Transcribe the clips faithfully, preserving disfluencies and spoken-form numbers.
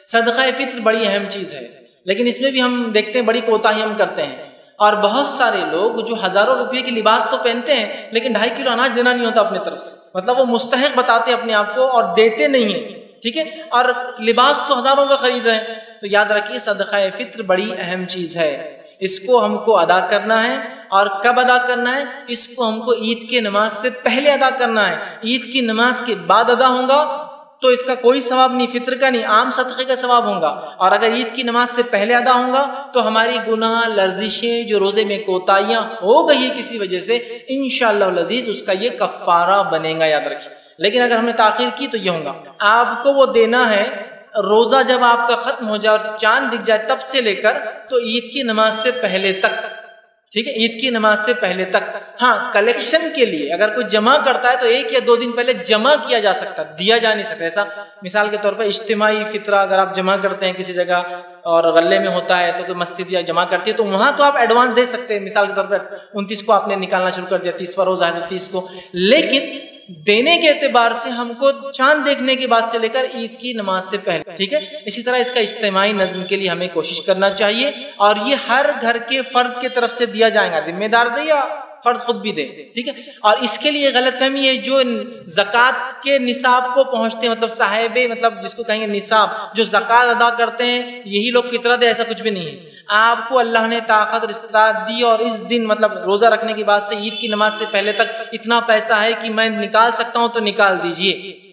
صدقہ فطر بڑی اہم چیز ہے، لیکن اس میں بھی ہم دیکھتے ہیں بڑی کوتاہی ہم کرتے ہیں، اور بہت سارے لوگ جو ہزاروں روپے کے لباس تو پہنتے ہیں لیکن ڈھائی کلو اناج دینا نہیں ہوتا اپنے طرف سے، مطلب وہ مستحق بتاتے اپنے آپ کو اور دیتے نہیں ہیں، ٹھیک ہے، اور لباس تو ہزاروں کا خرید رہے ہیں۔ تو یاد رکھیے صدقہ فطر بڑی اہم چیز ہے، اس کو ہم کو ادا کرنا ہے، اور کب ادا کرنا ہے؟ اس کو ہم کو عید کے نماز سے پہلے ادا کرنا ہے۔ عید کی نماز کے بعد ادا ہوگا تو اس کا کوئی ثواب نہیں، فطر کا نہیں، عام صدقے کا ثواب ہوگا، اور اگر عید کی نماز سے پہلے ادا ہوگا تو ہماری گناہ لرزشیں جو روزے میں کوتاہیاں ہو گئی ہے کسی وجہ سے، انشاءاللہ العزیز اس کا یہ کفارہ بنے گا، یاد رکھیے۔ لیکن اگر ہم نے تاخیر کی تو یہ ہوگا، آپ کو وہ دینا ہے روزہ جب آپ کا ختم ہو جائے اور چاند دکھ جائے تب سے لے کر تو عید کی نماز سے پہلے تک، ٹھیک ہے، عید کی نماز سے پہلے تک۔ ہاں، کلیکشن کے لیے اگر کوئی جمع کرتا ہے تو ایک یا دو دن پہلے جمع کیا جا سکتا ہے، دیا جا نہیں سکتا۔ ایسا مثال کے طور پر اجتماعی فطرہ اگر آپ جمع کرتے ہیں کسی جگہ اور غلے میں ہوتا ہے تو کوئی مسجد یا جمع کرتی ہے تو وہاں تو آپ ایڈوانس دے سکتے ہیں، مثال کے طور پر انتیس کو آپ نے نکالنا شروع کر دیا، تیسواں روزہ ہے تو تیس کو، لیکن دینے کے اعتبار سے ہم کو چاند دیکھنے کے بعد سے لے کر عید کی نماز سے پہلے، ٹھیک ہے۔ اسی طرح اس کا اجتماعی نظم کے لیے ہمیں کوشش کرنا چاہیے، اور یہ ہر گھر کے فرد کی طرف سے دیا جائے گا، ذمہ دار دے یا فرد خود بھی دے، ٹھیک ہے۔ اور اس کے لیے غلط فہمی ہے جو زکوٰۃ کے نصاب کو پہنچتے ہیں، مطلب صاحب مطلب جس کو کہیں گے نصاب، جو زکوٰۃ ادا کرتے ہیں یہی لوگ فطرہ دے، ایسا کچھ بھی نہیں ہے۔ آپ کو اللہ نے طاقت اور استطاعت دی اور اس دن مطلب روزہ رکھنے کے بعد سے عید کی نماز سے پہلے تک اتنا پیسہ ہے کہ میں نکال سکتا ہوں تو نکال دیجئے۔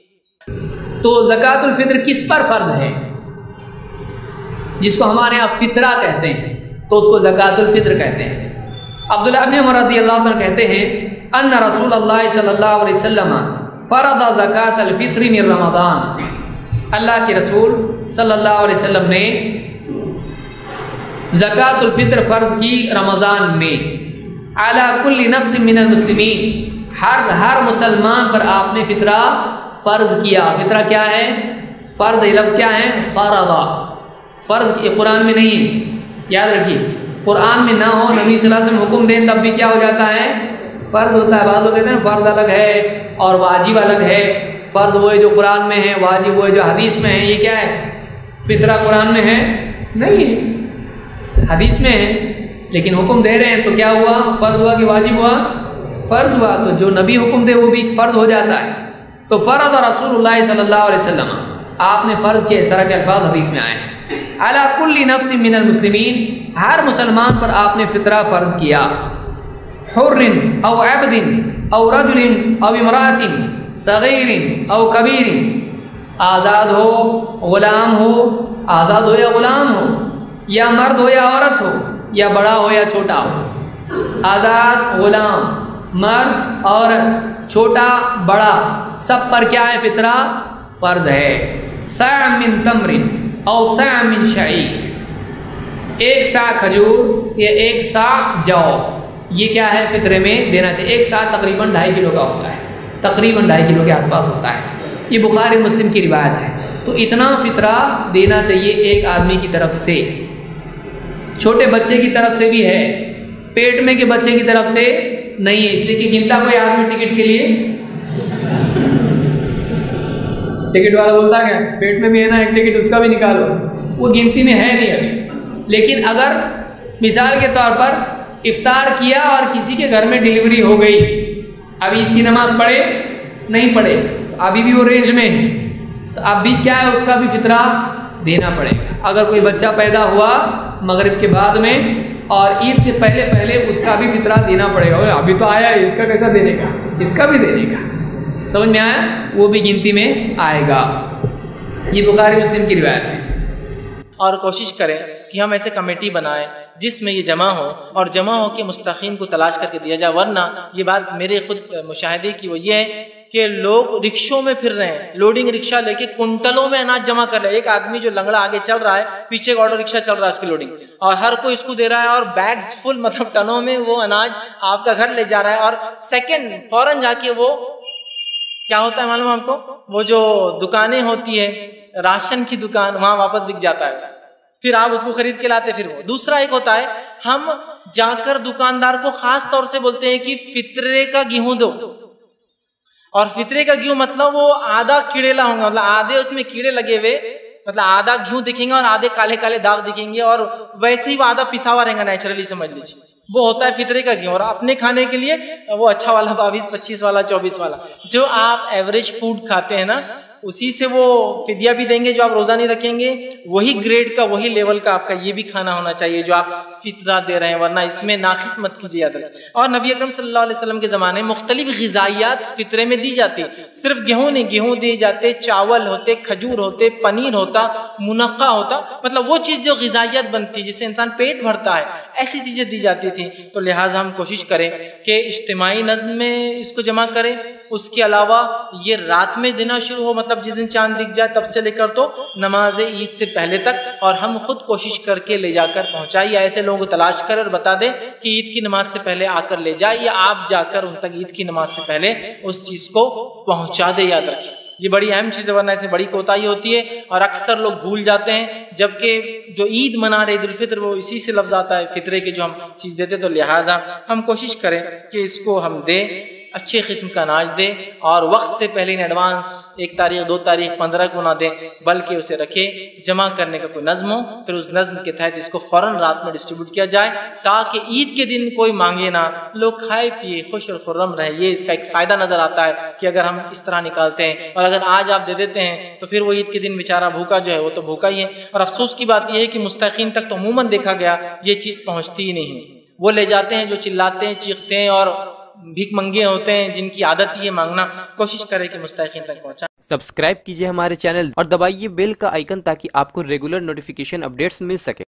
تو زکوٰۃ الفطر کس پر فرض ہے؟ جس کو ہمارے یہاں فطرہ کہتے ہیں تو اس کو زکوٰۃ الفطر کہتے ہیں۔ عبداللہ ابن عمر رضی اللہ عنہ کہتے ہیں ان رسول اللہ صلی اللہ علیہ وسلم فرض زکوٰۃ الفطر من رمضان، اللہ کے رسول صلی اللہ علیہ وسلم نے زکوٰۃ الفطر فرض کی رمضان میں، علی کل نفس من المسلمین، ہر ہر مسلمان پر آپ نے فطرہ فرض کیا۔ فطرہ کیا ہے؟ فرض، یہ لفظ کیا ہے؟ فرضا، فرض یہ قرآن میں نہیں ہے، یاد رکھیے، قرآن میں نہ ہو، نبی صلی اللہ علیہ وسلم حکم دیں تب بھی کیا ہو جاتا ہے؟ فرض ہوتا ہے۔ بعض لوگ کہتے ہیں فرض الگ ہے اور واجب الگ ہے، فرض وہ ہے جو قرآن میں ہے، واجب وہ ہے جو حدیث میں ہے۔ یہ کیا ہے؟ فطرہ قرآن میں ہے نہیں ہے، حدیث میں ہے، لیکن حکم دے رہے ہیں تو کیا ہوا؟ فرض ہوا کہ واجب ہوا؟ فرض ہوا، تو جو نبی حکم دے وہ بھی فرض ہو جاتا ہے۔ تو فرض رسول اللہ صلی اللہ علیہ وسلم، آپ نے فرض کیا، اس طرح کے الفاظ حدیث میں آئے ہیں، علی کل نفس من المسلمین، ہر مسلمان پر آپ نے فطرہ فرض کیا، حر او عبد او رجل او امرأۃ صغیر او کبیر، آزاد ہو، غلام ہو، آزاد ہو یا غلام ہو، یا مرد ہو یا عورت ہو، یا بڑا ہو یا چھوٹا ہو۔ آزاد، غلام، مرد، عورت، چھوٹا، بڑا، سب پر کیا ہے؟ فطرہ فرض ہے۔ صاع من تمر او صاع من شعیر، ایک سا کھجور یا ایک سا جو، یہ کیا ہے؟ فطرے میں دینا چاہیے۔ ایک سا تقریباً ڈھائی کلو کا ہوتا ہے، تقریباً ڈھائی کلو کے آس پاس ہوتا ہے، یہ بخاری مسلم کی روایت ہے۔ تو اتنا فطرہ دینا چاہیے ایک آدمی کی طرف سے، چھوٹے بچے کی طرف سے بھی ہے، پیٹ میں کے بچے کی طرف سے نہیں ہے، اس لیے کہ گنتا کوئی آدمی ٹکٹ کے لیے، ٹکٹ والا بولتا ہے کیا پیٹ میں بھی ہے نا ایک ٹکٹ، اس کا بھی نکالو، وہ گنتی میں ہے نہیں ابھی۔ لیکن اگر مثال کے طور پر افطار کیا اور کسی کے گھر میں ڈیلیوری ہو گئی، ابھی عید کی نماز پڑھے نہیں پڑھے، تو ابھی بھی وہ رینج میں ہے، تو اب بھی کیا ہے؟ اس کا بھی فطرہ دینا پڑے گا۔ اگر کوئی بچہ پیدا ہوا مغرب کے بعد میں اور عید سے پہلے پہلے، اس کا بھی فطرہ دینا پڑے گا۔ ابھی تو آیا ہے، اس کا کیسا دینے کا؟ اس کا بھی دینے کا، سمجھ میں آیا؟ وہ بھی گنتی میں آئے گا۔ یہ بخاری مسلم کی روایت ہے۔ اور کوشش کریں کہ ہم ایسے کمیٹی بنائیں جس میں یہ جمع ہو، اور جمع ہو کے مستحقین کو تلاش کر کے دیا جائے، ورنہ یہ بات میرے خود مشاہدے کی وہ یہ ہے کہ لوگ رکشوں میں پھر رہے ہیں، لوڈنگ رکشہ لے کے کنٹلوں میں اناج جمع کر رہے ہیں۔ ایک آدمی جو لنگڑا آگے چل رہا ہے، پیچھے ایک آٹو رکشہ چل رہا ہے اس کی لوڈنگ، اور ہر کوئی اس کو دے رہا ہے، اور بیگز فل مطلب ٹنوں میں وہ اناج آپ کا گھر لے جا رہا ہے، اور سیکنڈ فوراً جا کے وہ کیا ہوتا ہے معلوم آپ کو؟ وہ جو دکانیں ہوتی ہے راشن کی دکان، وہاں واپس بک جاتا ہے، پھر آپ اس کو خرید کے لاتے۔ پھر وہ دوسرا ایک ہوتا ہے، ہم جا کر دکاندار کو خاص طور سے بولتے ہیں کہ فطرے کا گیہوں دو، اور فطرے کا گیہوں مطلب وہ آدھا کیڑے لا ہوں گا، مطلب آدھے اس میں کیڑے لگے ہوئے مطلب آدھا گھیوں دکھیں گے اور آدھے کالے کالے داغ دکھیں گے، اور ویسے ہی وہ آدھا پسا ہوا رہے گا نیچرلی، سمجھ لیجیے وہ ہوتا ہے فطرے کا گھیوں، اور اپنے کھانے کے لیے وہ اچھا والا بائیس پچیس والا چوبیس والا، جو آپ ایوریج فوڈ کھاتے ہیں نا اسی سے وہ فدیہ بھی دیں گے جو آپ روزہ نہیں رکھیں گے، وہی گریڈ کا وہی لیول کا آپ کا یہ بھی کھانا ہونا چاہیے جو آپ فطرہ دے رہے ہیں، ورنہ اس میں ناقص مت کیجیے یاد رکھیں۔ اور نبی اکرم صلی اللہ علیہ وسلم کے زمانے میں مختلف غذائیات فطرے میں دی جاتی، صرف گیہوں نہیں، گیہوں دیے جاتے، چاول ہوتے، کھجور ہوتے، پنیر ہوتا، منقع ہوتا، مطلب وہ چیز جو غذائیات بنتی جس سے انسان پیٹ بھرتا ہے، ایسی چیزیں دی جاتی تھیں۔ تو لہٰذا ہم کوشش کریں کہ اجتماعی نظم میں اس کو جمع کریں، اس کے علاوہ یہ رات میں دینا شروع ہو، مطلب جس دن چاند دکھ جائے تب سے لے کر تو نماز عید سے پہلے تک، اور ہم خود کوشش کر کے لے جا کر پہنچائیں، یا ایسے لوگوں کو تلاش کر اور بتا دیں کہ عید کی نماز سے پہلے آ کر لے جائے، یا آپ جا کر ان تک عید کی نماز سے پہلے اس چیز کو پہنچا دے۔ یاد رکھیں یہ بڑی اہم چیز ہے، ورنہ ایسے بڑی کوتاہی ہوتی ہے اور اکثر لوگ بھول جاتے ہیں، جبکہ جو عید منا رہے عید الفطر وہ اسی سے لفظ آتا ہے فطرے کے جو ہم چیز دیتے، تو لہٰذا ہم کوشش کریں کہ اس کو ہم دیں، اچھے قسم کا اناج دیں، اور وقت سے پہلے ان ایڈوانس ایک تاریخ دو تاریخ پندرہ کو نہ دیں، بلکہ اسے رکھے، جمع کرنے کا کوئی نظم ہو، پھر اس نظم کے تحت اس کو فوراً رات میں ڈسٹریبیوٹ کیا جائے تاکہ عید کے دن کوئی مانگے نہ، لوگ کھائے پیے خوش اور خرم رہے۔ یہ اس کا ایک فائدہ نظر آتا ہے کہ اگر ہم اس طرح نکالتے ہیں، اور اگر آج آپ دے دیتے ہیں تو پھر وہ عید کے دن بیچارہ بھوکا جو ہے وہ تو بھوکا ہی ہے۔ اور افسوس کی بات یہ ہے کہ مستحقین تک تو عموماً دیکھا گیا یہ چیز پہنچتی ہی نہیں ہے، وہ لے جاتے ہیں جو چلاتے ہیں چیختے ہیں اور بھیک منگے ہوتے ہیں، جن کی عادت یہ مانگنا، کوشش کرے کہ مستحقین تک پہنچا۔ سبسکرائب کیجئے ہمارے چینل اور دبائیے بیل کا آئیکن تاکہ آپ کو ریگولر نوٹیفیکیشن اپڈیٹس مل سکے۔